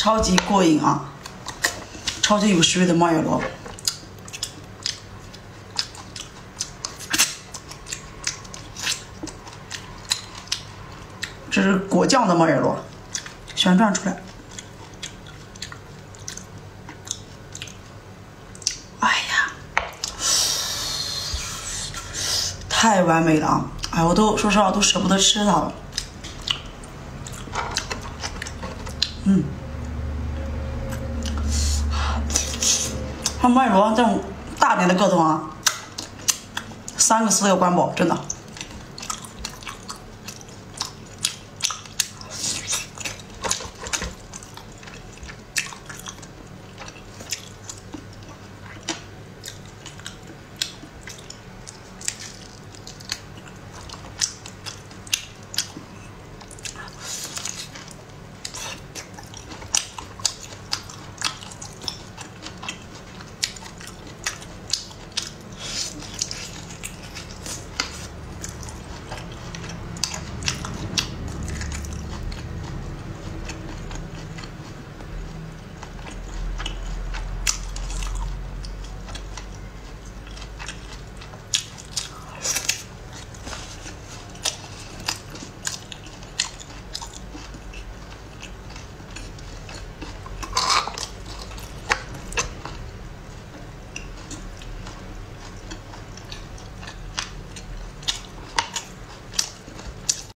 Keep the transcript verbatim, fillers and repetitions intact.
超级过瘾啊，超级有食欲的猫眼螺。这是果酱的猫眼螺，旋转出来。哎呀，太完美了啊！哎，我都说实话，都舍不得吃它了。嗯，它猫眼螺这种大点的个头啊，三个四个管饱，真的。